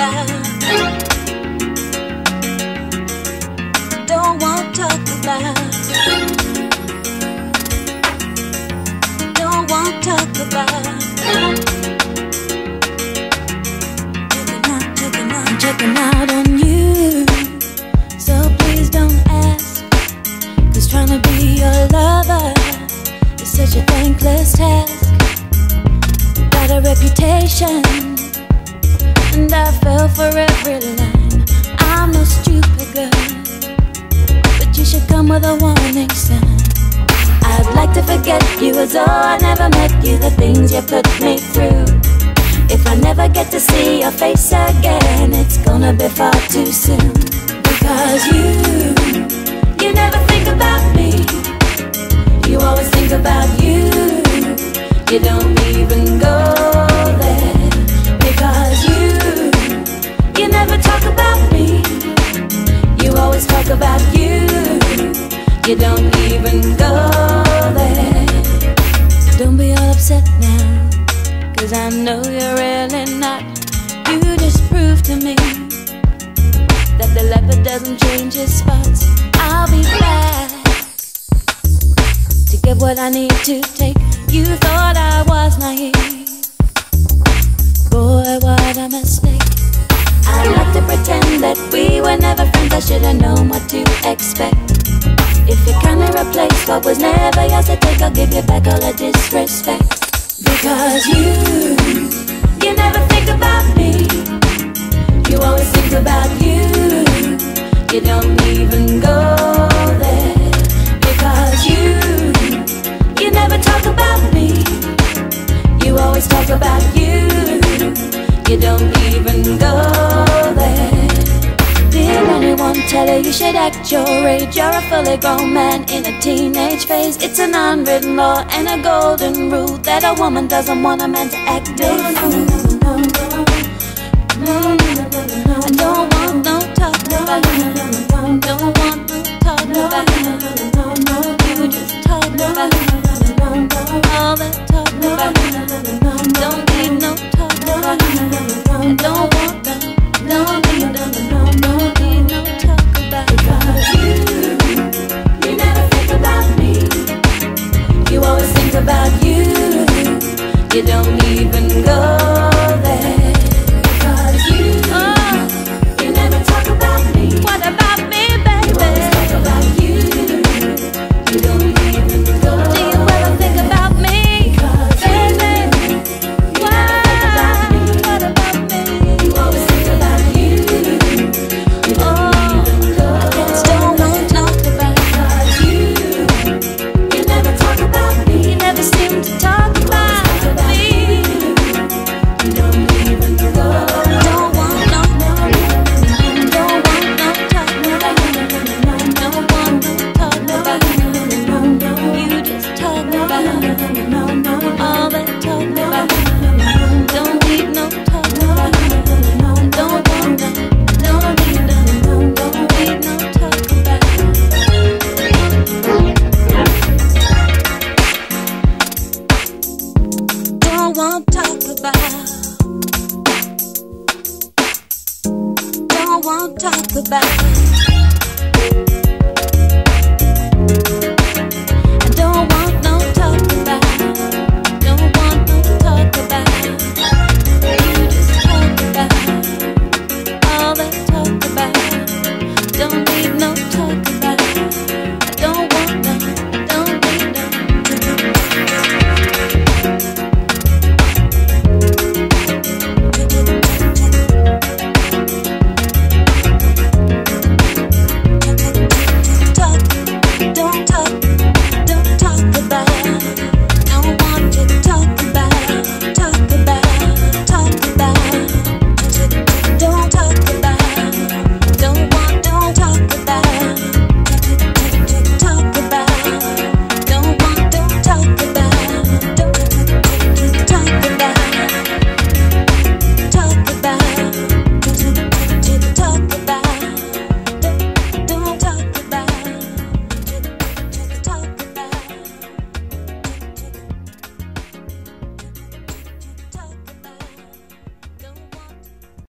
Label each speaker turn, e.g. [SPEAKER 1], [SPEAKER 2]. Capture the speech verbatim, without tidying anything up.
[SPEAKER 1] about. Don't want to talk about. Don't want to talk about. Checking out, checking out, checking out on you. So please don't ask, 'cause trying to be your lover is such a thankless task. Got a reputation, and I fell for every line. I'm no stupid girl, but you should come with a warning sign. I'd like to forget you as though I never met you. The things you put me through, if I never get to see your face again, it's gonna be far too soon. Because you, you never think about me. You always think about you. You don't even go there. Because you, you never talk about me. You always talk about you. You don't even go there. Don't be all upset now, 'cause I know you're really not. You just proved to me that the leopard doesn't change his spots. I'll be back to get what I need to take. You thought I was naive. Boy, what a mistake. I'd like to pretend that we were never friends. I should've known what to expect. If you kinda replace what was never yours to take, I'll give you back all the disrespect. Because you, you never think about me. You always think about you. You don't even go there. Because you, you never talk about me. You always talk about you. You don't even go there. Did anyone tell you you should act your age? You're a fully grown man in a teenage phase. It's an unwritten law and a golden rule that a woman doesn't want a man to act a fool. I don't want no talk about. Don't want no talk about. You just talk about all that talk about. Don't need no talk about. I don't want no, don't need no, don't need no talk about. Because you, you never think about me. You always think about you. You don't even go there. Because you, oh, you never talk about me. What about me, baby? You always talk about you. You don't even go. Do you ever think about me? Because baby, you why? Never think about me. What about me? You always think about you. You don't oh, even go. I just don't want to talk about. Because you, you never talk about me. You never seem to talk about me. You don't even go. Don't want no, no, don't want no talk about. Don't want no talk about. You just talk about all that talk about. Don't need no talk about. Don't want no, don't need no, don't need no talk about. Don't want talk about. Don't want talk about.